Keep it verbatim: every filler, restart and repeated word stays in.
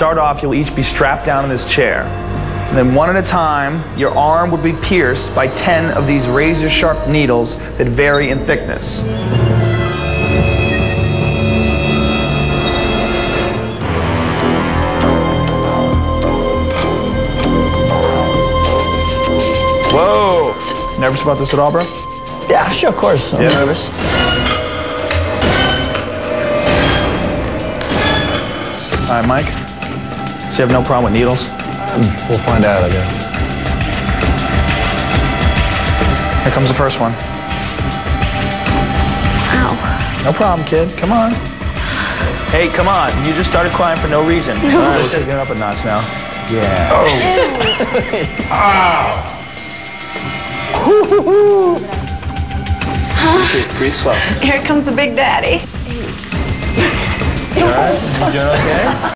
start off, you'll each be strapped down in this chair. And then one at a time, your arm would be pierced by ten of these razor-sharp needles that vary in thickness. Whoa! Nervous about this at all, bro? Yeah, sure, of course. I'm yeah. nervous. All right, Mike. So you have no problem with needles? Um, we'll find out, I guess. Here comes the first one. Ow. No problem, kid. Come on. Hey, come on. You just started crying for no reason. No. All right, let's get up a notch now. Yeah. Oh. Ow. Huh? Breathe slow. Here comes the big daddy. All right. You doing okay?